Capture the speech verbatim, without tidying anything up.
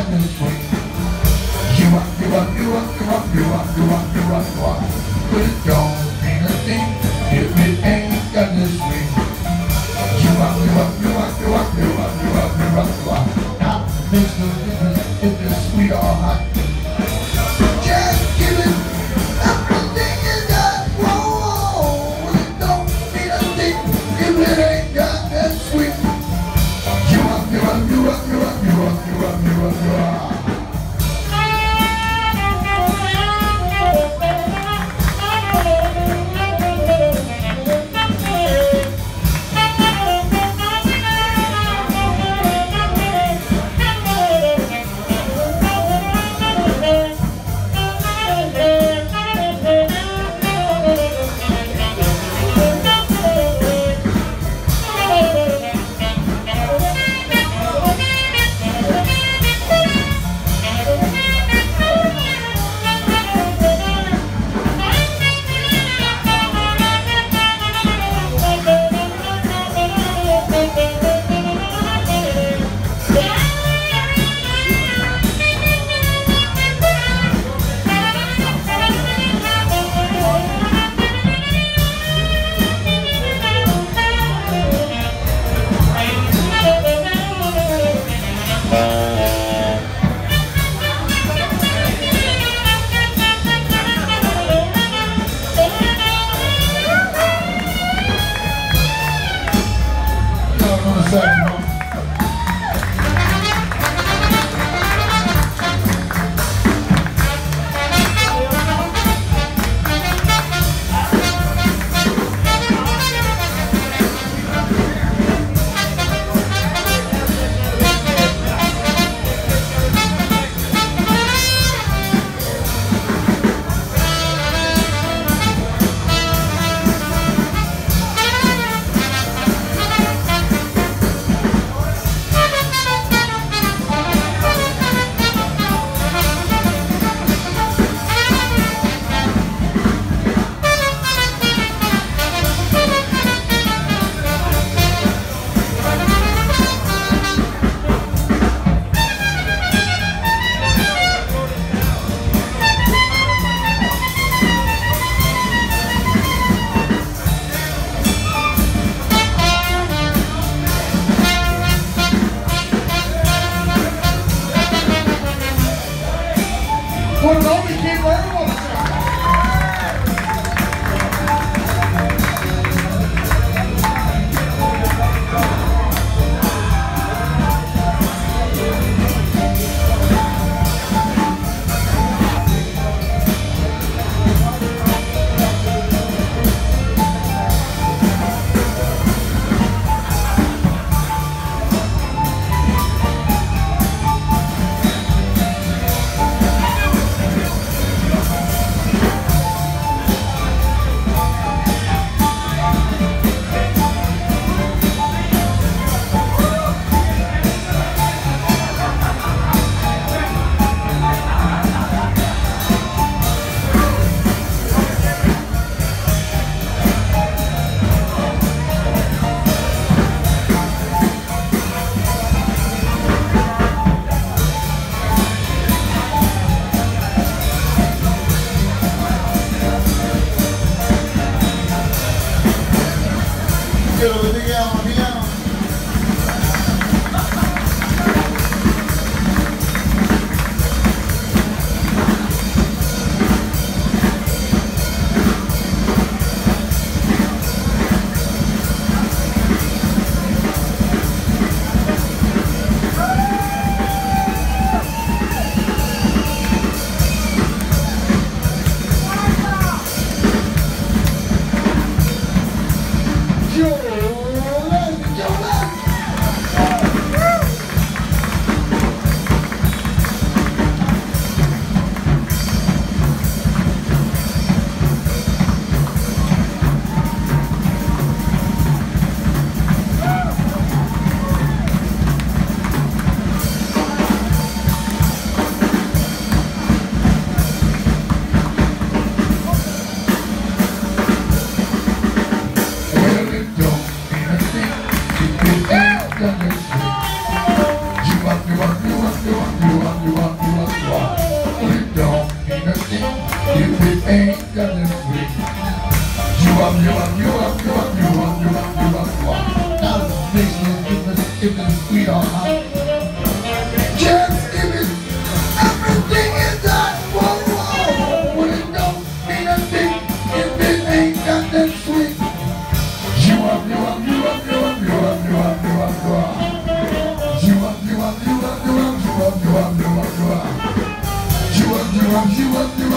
the swing. You rock, you rock, you rock, you rock, you rock, you rock, you rock, you rock. But it don't mean a thing if it ain't got the swing. You rock, you rock, you rock, you rock, you rock, you rock, you rock, you rock. Now it makes no difference if it's sweet or hot. Just give it everything you got. Whoa, it don't mean a thing if it ain't got that swing. You rock, you rock, you rock, you rock, you rock, you rock, you rock, you rock. Second. Put it on me, keep learning what it's give it sweetheart. Just give it everything you got. Whoa, whoa. When it don't mean a thing if it ain't got that sweet. You up, you up, you up, you up, you up, you up, you up, you up. You up, you up, you up, you up, you up, you up, you up, you up. You up, you up, you up, you up.